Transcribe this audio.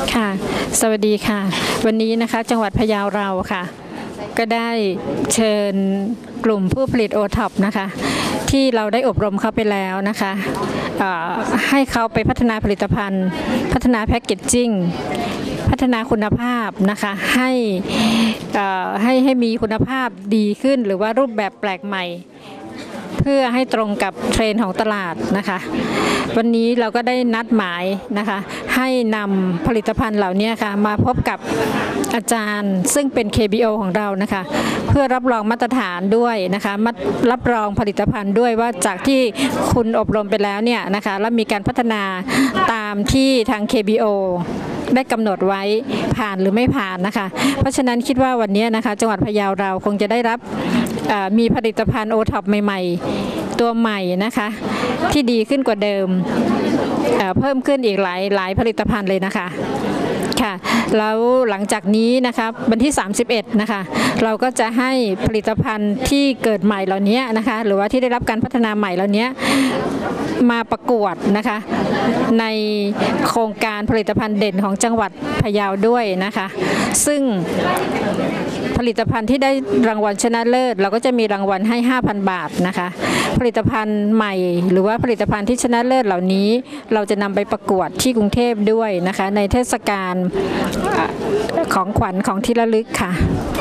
ค่ะสวัสดีค่ะวันนี้นะคะจังหวัดพะเยาเราค่ะก็ได้เชิญกลุ่มผู้ผลิตโอท็อปนะคะที่เราได้อบรมเขาไปแล้วนะคะให้เขาไปพัฒนาผลิตภัณฑ์พัฒนาแพ็กเกจจิ้งพัฒนาคุณภาพนะคะให้มีคุณภาพดีขึ้นหรือว่ารูปแบบแปลกใหม่เพื่อให้ตรงกับเทรนด์ของตลาดนะคะวันนี้เราก็ได้นัดหมายนะคะให้นำผลิตภัณฑ์เหล่านี้ค่ะมาพบกับอาจารย์ซึ่งเป็น KBO ของเรานะคะเพื่อรับรองมาตรฐานด้วยนะคะรับรองผลิตภัณฑ์ด้วยว่าจากที่คุณอบรมไปแล้วเนี่ยนะคะแล้วมีการพัฒนาตามที่ทาง KBO ได้กำหนดไว้ผ่านหรือไม่ผ่านนะคะเพราะฉะนั้นคิดว่าวันนี้นะคะจังหวัดพะเยาเราคงจะได้รับมีผลิตภัณฑ์โอท็อปใหม่ๆตัวใหม่นะคะที่ดีขึ้นกว่าเดิมเพิ่มขึ้นอีกหลายผลิตภัณฑ์เลยนะคะค่ะแล้วหลังจากนี้นะคะวันที่31นะคะเราก็จะให้ผลิตภัณฑ์ที่เกิดใหม่เหล่านี้นะคะหรือว่าที่ได้รับการพัฒนาใหม่เหล่านี้มาประกวดนะคะในโครงการผลิตภัณฑ์เด่นของจังหวัดพะเยาด้วยนะคะซึ่งผลิตภัณฑ์ที่ได้รางวัลชนะเลิศเราก็จะมีรางวัลให้ 5,000 บาทนะคะผลิตภัณฑ์ใหม่หรือว่าผลิตภัณฑ์ที่ชนะเลิศเหล่านี้เราจะนำไปประกวดที่กรุงเทพด้วยนะคะในเทศกาลของขวัญของที่ระลึกค่ะ